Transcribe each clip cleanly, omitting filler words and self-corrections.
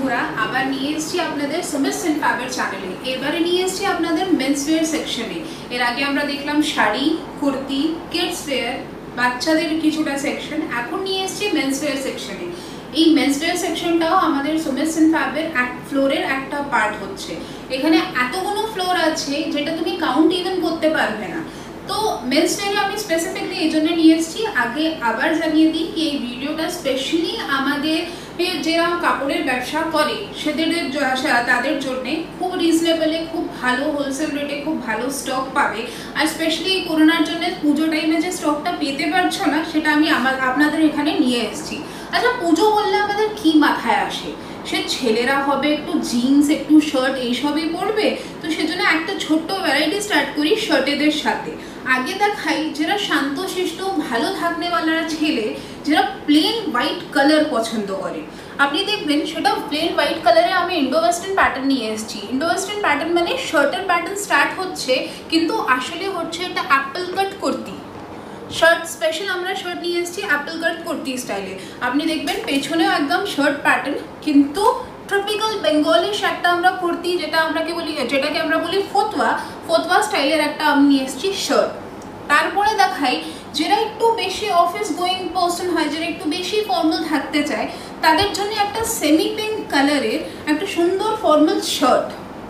বন্ধুরা আবার নিয়ে এসেছি আপনাদের সুমিস এন্ড ফ্যাবের চ্যানেলে। এবারে নিয়ে এসেছি আপনাদের মেন্স ওয়্যার সেকশনে। এর আগে আমরা দেখলাম শাড়ি, কুর্তি, কিডস ওয়্যার, বাচ্চাদের কিছুটা সেকশন। এখন নিয়ে এসেছি মেন্স ওয়্যার সেকশনে। এই মেন্স ওয়্যার সেকশনটাও আমাদের সুমিস এন্ড ফ্যাবের ফ্লোরের একটা পার্ট হচ্ছে। এখানে এতগুলো ফ্লোর আছে যেটা তুমি কাউন্ট ইভেন করতে পারবে না। তো মেন্স ওয়্যারে আমি স্পেসিফিকলি এই জন্য নিয়ে এসেছি। আগে আবার জানিয়ে দিই কি এই ভিডিওটা স্পেশালি আমাদের যারা কাপড়ের ব্যবসা করে তাদের জন্য খুব রিজনেবলে, খুব ভালো হোলসেল রেটে খুব ভালো স্টক পাবে। আর স্পেশালি এই করোনার জন্য পুজো টাইমে যে স্টকটা পেতে পারছো না সেটা আমি আপনাদের এখানে নিয়ে এসেছি। আচ্ছা, পুজো বললে আমাদের কি মাথায় আসে? সে ছেলেরা হবে একটু জিন্স, একটু শার্ট এইসবই পরবে। তো সেজন্য একটা ছোট্ট ভ্যারাইটি স্টার্ট করি শার্টেদের সাথে। আগে দেখাই যারা শান্তশিষ্ট ভালো থাকনেওয়ালারা ছেলে, যারা প্লেন হোয়াইট কালার পছন্দ করে। আপনি দেখবেন সেটা প্লেন হোয়াইট কালারে আমি ইন্ডো ওয়েস্টার্ন প্যাটার্ন নিয়ে এসেছি। ইন্ডো ওয়েস্টার্ন প্যাটার্ন মানে শার্টের প্যাটার্ন স্টার্ট হচ্ছে, কিন্তু আসলে হচ্ছে একটা apple cut kurti shirt. Special আমরা শার্ট নিয়ে এসেছি অ্যাপল কাট কুর্তি স্টাইলে। আপনি দেখবেন পেছনেও একদম শার্ট প্যাটার্ন, কিন্তু ট্রপিক্যাল বেঙ্গলিশ একটা আমরা কুর্তি যেটাকে আমরা বলি ফতোয়া স্টাইলের একটা আমি নিয়ে এসেছি শার্ট। তারপরে দেখাই যারা একটু বেশি অফিস গোয়িং পারসন হয়, যারা একটু বেশি ফর্মাল থাকতে চায়, তাদের জন্য একটা সেমি পিঙ্ক কালারের একটা সুন্দর ফর্মাল শার্ট।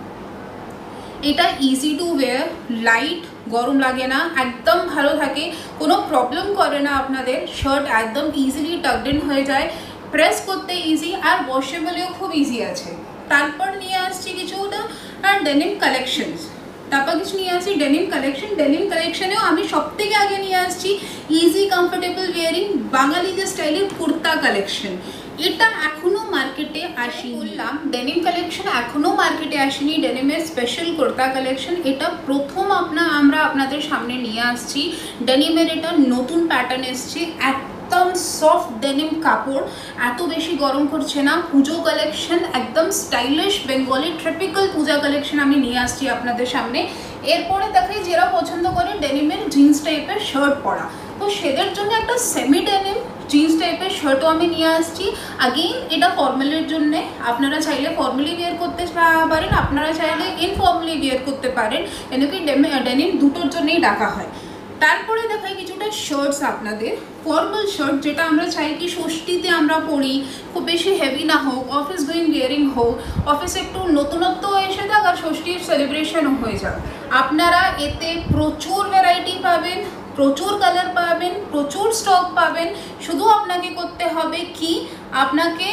এটা ইজি টু ওয়্যার, লাইট, গরম লাগে না, একদম ভালো থাকে, কোনো প্রবলেম করে না আপনাদের। শার্ট একদম ইজিলি টাকড ইন হয়ে যায়, প্রেস করতে ইজি, আর ওয়াশেবলেও খুব ইজি আছে। তারপর নিয়ে আসছি কিছুটা ডেনিম কালেকশনস। তারপর কিছু নিয়ে আসছি ডেনিম কালেকশন। ডেনিম কালেকশনেও আমি সব থেকে আগে নিয়ে আসছি ইজি কমফোর্টেবল ওয়ারিং বাঙালিদের স্টাইলের কুর্তা কালেকশন। এটা এখনো মার্কেটে আসেনি। বললাম ডেনিম কালেকশন এখনো মার্কেটে আসেনি, ডেনিমের স্পেশাল কুর্তা কালেকশন। এটা প্রথম আমরা আপনাদের সামনে নিয়ে আসছি। ডেনিমের এটা নতুন প্যাটার্ন এসছে, একদম সফট ডেনিম কাপড়, এত বেশি গরম করছে না। পুজো কালেকশন একদম stylish Bengali tropical Puja collection আমি নিয়ে আসছি আপনাদের সামনে। এরপরে দেখাই যারা পছন্দ করে ডেনিমের জিন্স টাইপের শার্ট পরা, তো সেদের জন্য একটা সেমি ডেনিম জিন্স টাইপের শার্টও আমি নিয়ে আসছি। আগেইন এটা ফর্মালের জন্য, আপনারা চাইলে ফর্মালি ওয়্যার করতে পারেন, আপনারা চাইলে ইনফর্মালি ওয়্যার করতে পারেন, এনেকি ডেনিম দুটোর জন্যই ডাকা হয়। তারপরে দেখাই কিছুটা শার্টস আপনাদের, ফর্মাল শার্ট যেটা আমরা চাই কি ষষ্ঠীতে আমরা পরি, খুব বেশি হেভি না হোক, অফিস গোয়িং ওয়্যারিং হোক, অফিসে একটু নতুনত্ব এসে থাক আর ষষ্ঠীর সেলিব্রেশনও হয়ে যাক। আপনারা এতে প্রচুর ভ্যারাইটি পাবেন, প্রচুর কালার পাবেন, প্রচুর স্টক পাবেন। শুধু আপনাকে করতে হবে কি, আপনাকে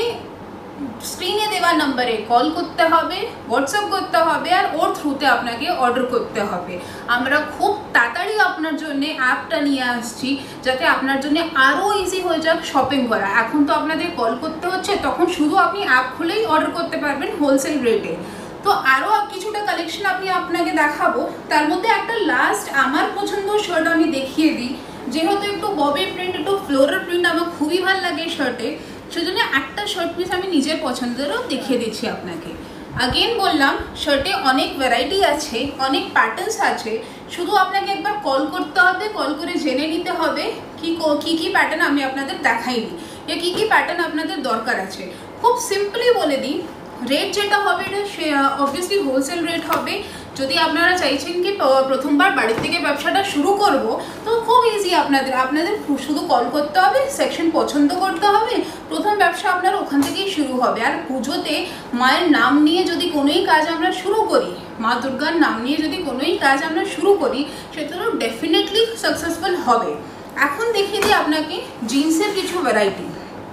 স্ক্রিনে দেওয়া নাম্বারে কল করতে হবে, হোয়াটসঅ্যাপ করতে হবে, আর ওর থ্রুতে আপনাকে অর্ডার করতে হবে। আমরা খুব তাড়াতাড়ি আপনার জন্য অ্যাপটা নিয়ে আসছি, যাতে আপনার জন্য আরও ইজি হয়ে যাক শপিং করা। এখন তো আপনাদের কল করতে হচ্ছে, তখন শুধু আপনি অ্যাপ খুলেই অর্ডার করতে পারবেন হোলসেল রেটে। তো আরও কিছুটা কালেকশন আপনাকে দেখাবো। তার মধ্যে একটা লাস্ট আমার পছন্দ শার্ট আমি দেখিয়ে দিই, যেহেতু একটু ববি প্রিন্ট, একটু ফ্লোরাল প্রিন্ট আমার খুবই ভালো লাগে শার্টে, সেজন্য একটা শার্ট পিস আমি নিজের পছন্দেরও দেখিয়ে দিচ্ছি আপনাকে। আগেন বললাম শার্টে অনেক ভ্যারাইটি আছে, অনেক প্যাটার্নস আছে, শুধু আপনাকে একবার কল করতে হবে, কল করে জেনে নিতে হবে কি প্যাটার্ন আমি আপনাদের দেখাইনি, যে কি প্যাটার্ন আপনাদের দরকার আছে। খুব সিম্পলি বলে দিই, রেট যেটা হবে এটা অবভিয়াসলি হোলসেল রেট হবে। যদি আপনারা চাইছেন কি প্রথমবার বাড়ির থেকে ব্যবসাটা শুরু করব, তো খুব ইজি, আপনাদের শুধু কল করতে হবে, সেকশন পছন্দ করতে হবে, প্রথম ব্যবসা আপনার ওখান থেকেই শুরু হবে। আর পুজোতে মায়ের নাম নিয়ে যদি কোনোই কাজ আমরা শুরু করি, মা দুর্গার নাম নিয়ে যদি কোনোই কাজ আমরা শুরু করি, সেটা ডেফিনেটলি সাকসেসফুল হবে। এখন দেখিয়ে দিই আপনাকে জিন্সের কিছু ভ্যারাইটি।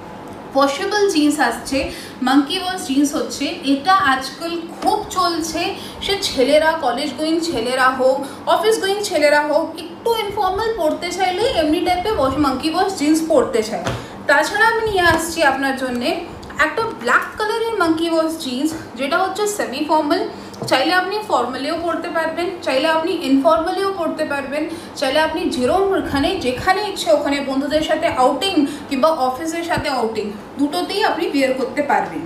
ওয়াশেবল জিন্স আসছে, মাঙ্কি ওয়াশ জিন্স হচ্ছে, এটা আজকাল খুব চলছে। সে ছেলেরা, কলেজ গোয়িং ছেলেরা হোক, অফিস গোয়িং ছেলেরা হোক, একটু ইনফর্মাল পড়তে চাইলে এমনি টাইপের মাঙ্কি ওয়াশ জিন্স পরতে চায়। তাছাড়া আমি নিয়ে আসছি আপনার জন্যে একটা ব্ল্যাক কালারের মাঙ্কি ওয়াশ জিন্স, যেটা হচ্ছে সেমি ফর্মাল। চাইলে আপনি ফর্মালিও পড়তে পারবেন, চাইলে আপনি ইনফর্মালিও পড়তে পারবেন, চাইলে আপনি যেখানে ইচ্ছে ওখানে বন্ধুদের সাথে আউটিং কিংবা অফিসের সাথে আউটিং দুটোতেই আপনি ওয়্যার করতে পারবেন।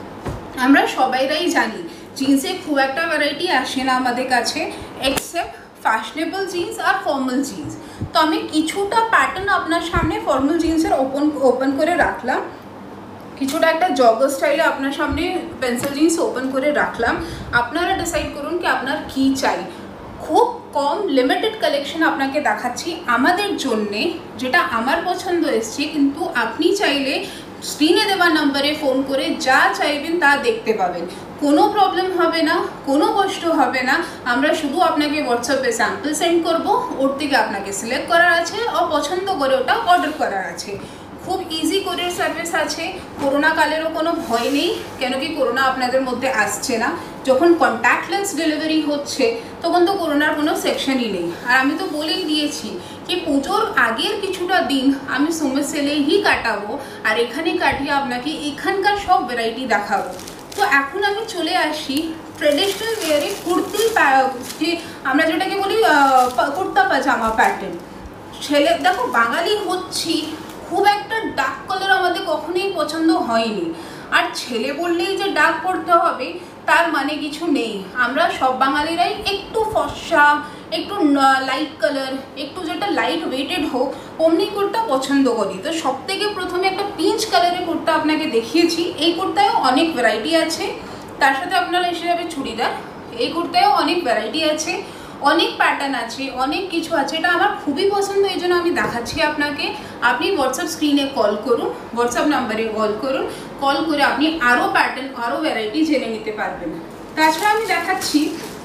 আমরা সবাইরাই জানি জিন্সে খুব একটা ভ্যারাইটি আসে না আমাদের কাছে, এক্সেপ্ট ফ্যাশনেবল জিন্স আর ফর্মাল জিন্স। তো আমি কিছুটা প্যাটার্ন আপনার সামনে ফর্মাল জিন্সের ওপেন করে রাখলাম। কিছুটা একটা জগার স্টাইলে আপনার সামনে পেন্সিল জিন্স ওপেন করে রাখলাম। আপনারা ডিসাইড করুন কি আপনার কি চাই। খুব কম লিমিটেড কালেকশন আপনাকে দেখাচ্ছি আমাদের জন্যে, যেটা আমার পছন্দ এসছে, কিন্তু আপনি চাইলে স্ক্রিনে দেওয়া নাম্বারে ফোন করে যা চাইবেন তা দেখতে পাবেন। কোনো প্রবলেম হবে না, কোনো কষ্ট হবে না। আমরা শুধু আপনাকে হোয়াটসঅ্যাপে স্যাম্পল সেন্ড করব, ওর থেকে আপনাকে সিলেক্ট করার আছে আর পছন্দ করে ওটা অর্ডার করার আছে। খুব ইজি কোরিয়ার সার্ভিস আছে। করোনা কালেরও কোনো ভয় নেই, কেন কি করোনা আপনাদের মধ্যে আসছে না। যখন কন্ট্যাক্টলেস ডেলিভারি হচ্ছে তখন তো করোনার কোনো সেকশনই নেই। আর আমি তো বলেই দিয়েছি কি পুজোর আগের কিছুটা দিন আমি সুমিত সেলেই কাটাবো, আর এখানে কাটিয়ে আপনাকে এখানকার সব ভ্যারাইটি দেখাবো। তো এখন আমি চলে আসি ট্রেডিশনাল ওয়ারে কুর্তি, যে আমরা যেটাকে বলি কুর্তা পাজামা প্যাটার্ন। ছেলে দেখো, বাঙালি হচ্ছি, খুব একটা ডার্ক কালার আমাদের কখনোই পছন্দ হয়নি। আর ছেলে বললেই যে ডার্ক পড়তে হবে তার মানে কিছু নেই। আমরা সব বাঙালিরাই একটু ফর্সা, একটু লাইট কালার, একটু যেটা লাইট ওয়েটেড হোক অমনি কুর্তা পছন্দ করি। তো সব থেকে প্রথমে একটা পিঞ্চ কালারের কুর্তা আপনাকে দেখিয়েছি। এই কুর্তায়ও অনেক ভ্যারাইটি আছে, তার সাথে আপনারা এসে যাবে চুড়িদার। এই কুর্তায়ও অনেক ভ্যারাইটি আছে, অনেক প্যাটার্ন আছে, অনেক কিছু আছে। এটা আমার খুবই পছন্দ, এই জন্য আমি দেখাচ্ছি আপনাকে। আপনি হোয়াটসঅ্যাপ স্ক্রিনে কল করুন, হোয়াটসঅ্যাপ নাম্বারে কল করুন, কল করে আপনি আরও প্যাটার্ন, আরও ভ্যারাইটি জেনে নিতে পারবেন। তাছাড়া আমি দেখাচ্ছি,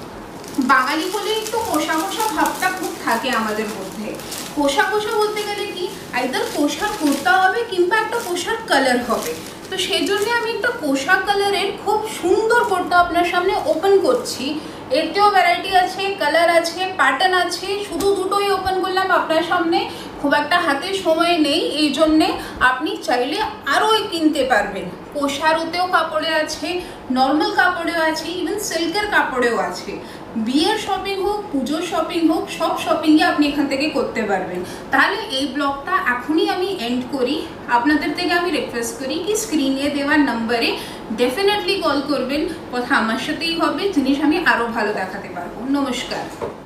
বাঙালি বলে একটু কোষা কোষা ভাবটা খুব থাকে আমাদের মধ্যে। কোষা কোষা বলতে গেলে কি, আইদার কোষার কুর্তা হবে কিংবা একটা কোষার কালার হবে। তো সেই জন্য আমি একটা কোষা কালারের খুব সুন্দর কুর্তা আপনার সামনে ওপেন করছি। এতেও ভ্যারাইটি আছে, কালার আছে, প্যাটার্ন আছে। শুধু দুটোই ওপেন করলাম আপনার সামনে, খুব একটা হাতে সময় নেই, এই জন্যে আপনি চাইলে আরও কিনতে পারবেন। কোষারুতেও কাপড়ে আছে, নর্মাল কাপড়েও আছে, ইভেন সিল্কের কাপড়েও আছে। বিয়ের শপিং হোক, পুজোর শপিং হোক, সব শপিংই আপনি এখান থেকে করতে পারবেন। তাহলে এই ব্লগটা এখনই আমি এন্ড করি। আপনাদের থেকে আমি রিকোয়েস্ট করি কি স্ক্রিনে দেওয়া নাম্বারে ডেফিনেটলি কল করবেন। কথা আমার সাথেই হবে, জিনিস আমি আরও ভালো দেখাতে পারবো। নমস্কার।